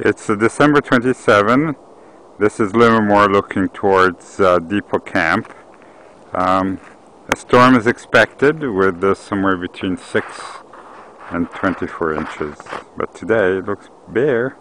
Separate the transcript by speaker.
Speaker 1: It's December 27. This is Livermore looking towards Depot Camp. A storm is expected with somewhere between 6 and 24 inches. But today it looks bare.